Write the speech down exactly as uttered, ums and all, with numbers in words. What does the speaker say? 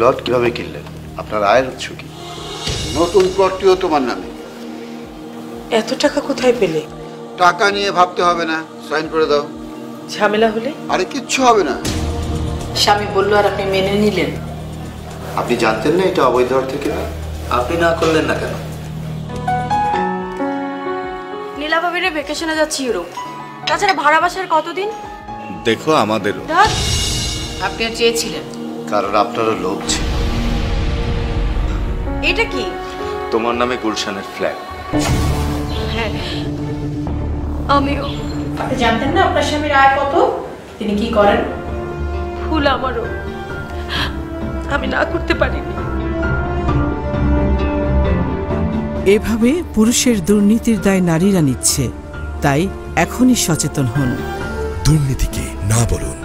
Plot কিভাবে কিনলেন? আপনার আয়ের উৎস কি? নতুন প্লটটিও তোমার নামে। এত টাকা কোথায় পেলে? টাকা নিয়ে ভাবতে হবে না, সাইন করে দাও। ঝামেলা হলে? আরে কিচ্ছু হবে না। স্বামী বললো আর আপনি মেনে নিলেন? আপনি জানতেন না এটা অবৈধ অর্থে কিনা? আপনি না করলেন না কেন? নীলা ভাবিরে ভ্যাকেশনে যাচ্ছি ইউরোপ। তাছাড়া ভাড়া বাসার কতদিন? দেখো আমাদেরও। আপনি আর চেয়েছিলেন? কারণ আপনারও লোভ ছিল। এটা কি? তোমার নামে গুলশানের ফ্ল্যাট। হ্যাঁ, আমিও। আপনি জানতেন না আপনার স্বামীর আয় কত? তিনি কি করেন? ভুল আমারও, আমি না করতে পারিনি। এভাবে পুরুষের দুর্নীতির দায় নারীরা নিচ্ছে, তাই এখনই সচেতন হন। দুর্নীতিকে না বলুন।